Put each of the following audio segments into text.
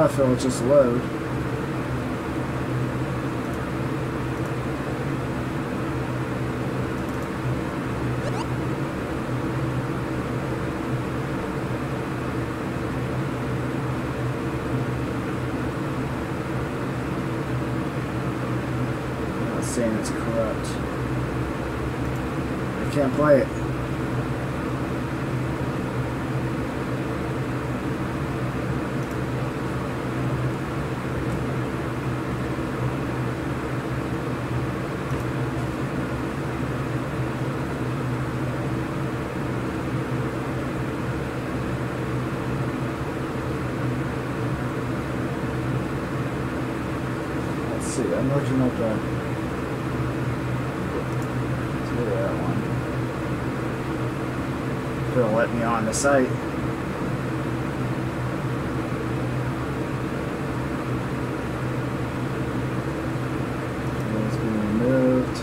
if it'll just load. It's saying it's corrupt. I can't play it. I'm looking up that one. If it'll let me on the site. It's being removed.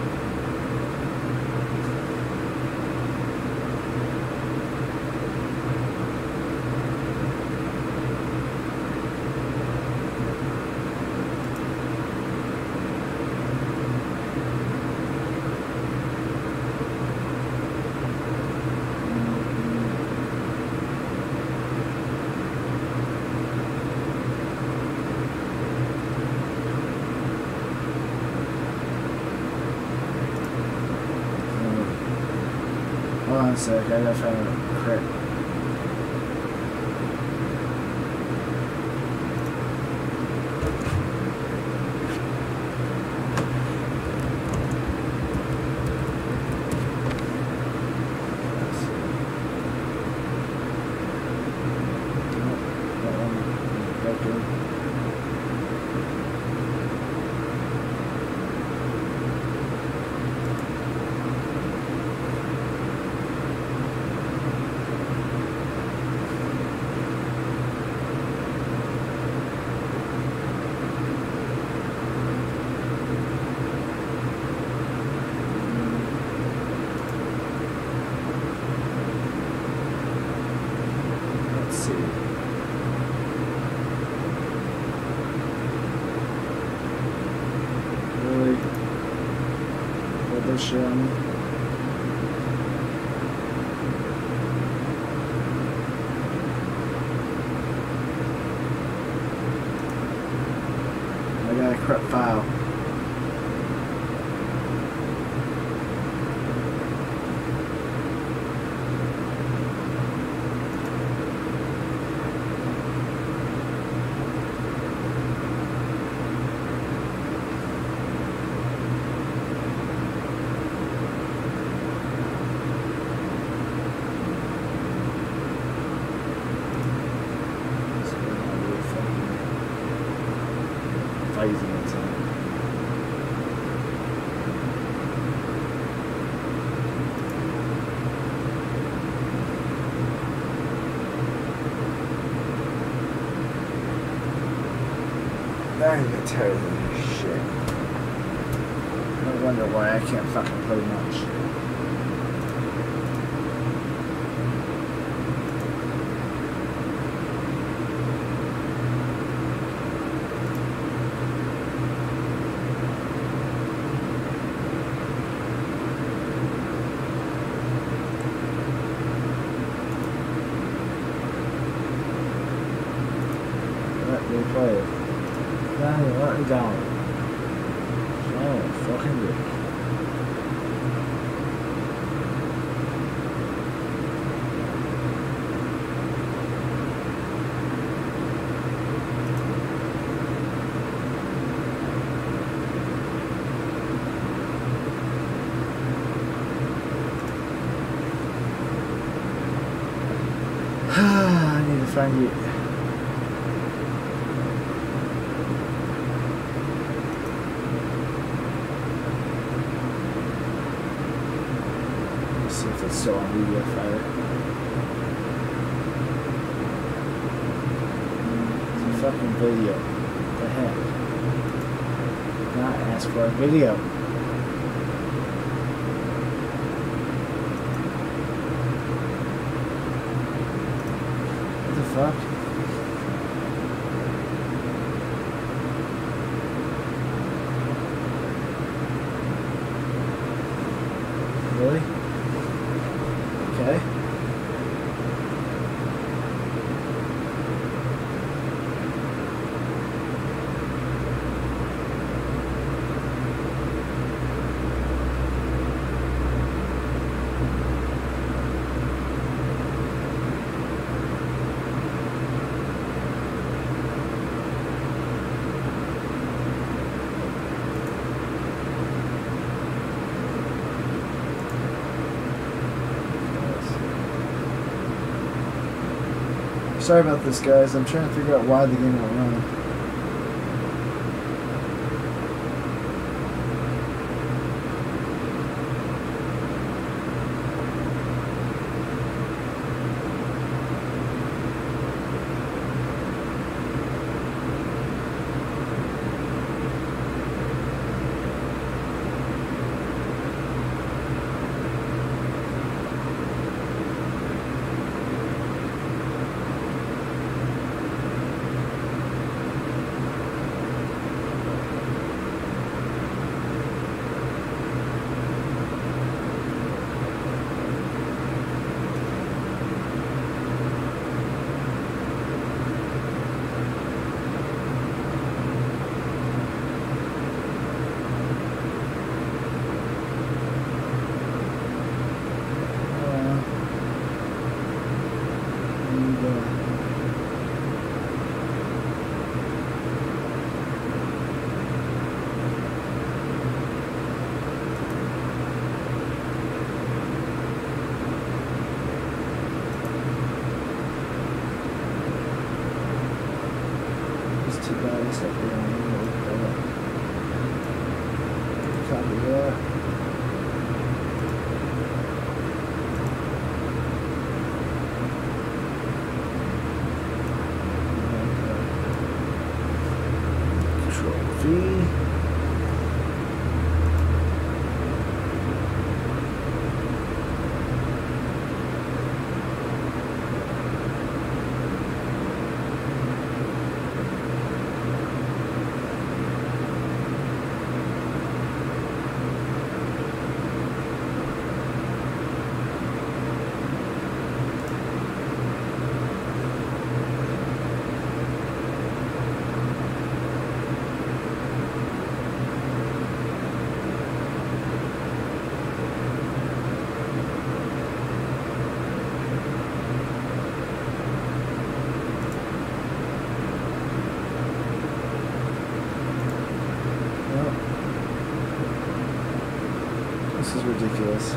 Hold on a sec, I gotta find a crit. Edition. I got a corrupt file. I get tired of this shit. No wonder why I can't fucking play much. Let me play it. Let me down. Oh, fucking good. I need to find you. See if it's still on media fire. It's a fucking video. What the heck? Not ask for a video. What the fuck? Sorry about this, guys. I'm trying to figure out why the game won't run. This is ridiculous.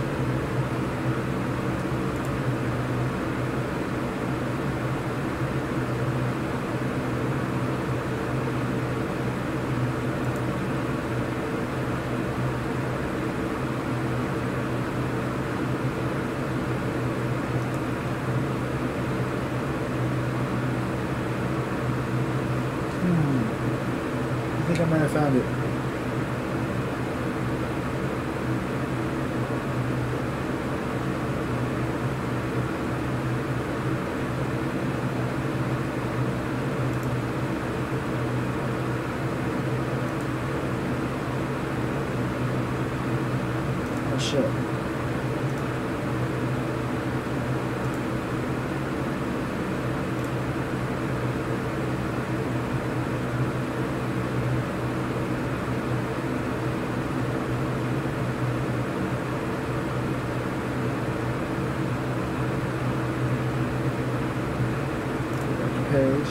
I think I might have found it. Oh shit. Page.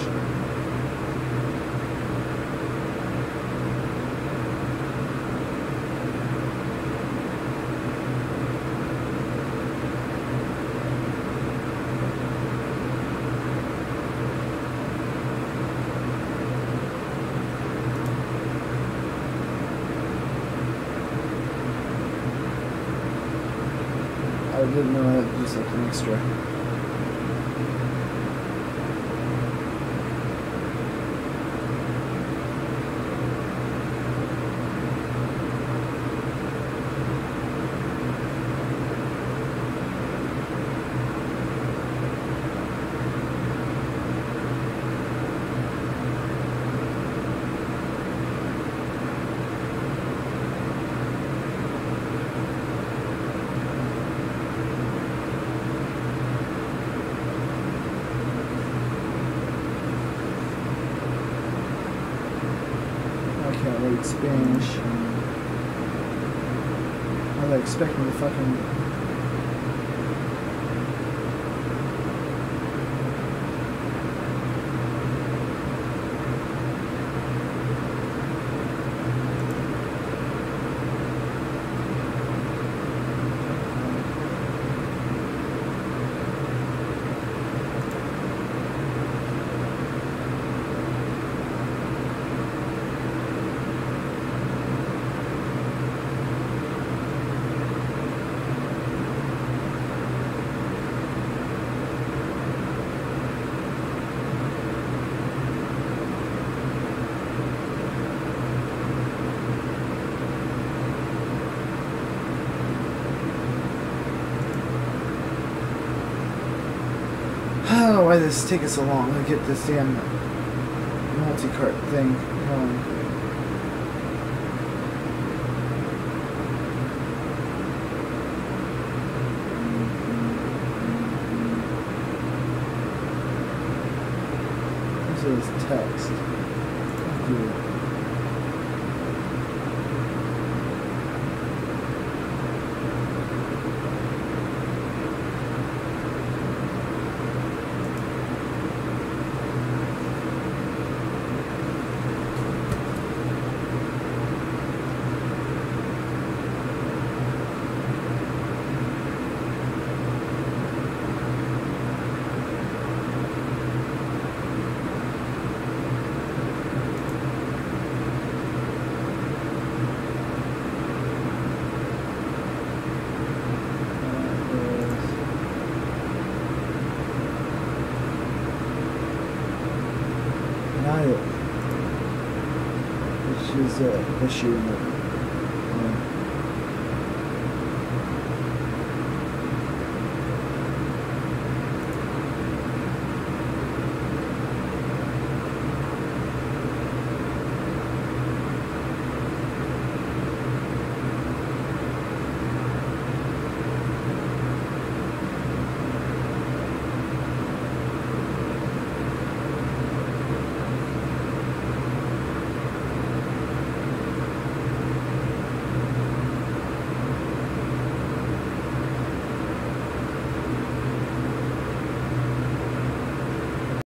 I didn't know I had to do something extra. Can't read Spanish. How they expect me to fucking... why this is taking so long to get this damn multi-cart thing going. This is text. Thank you. Which is issue in it.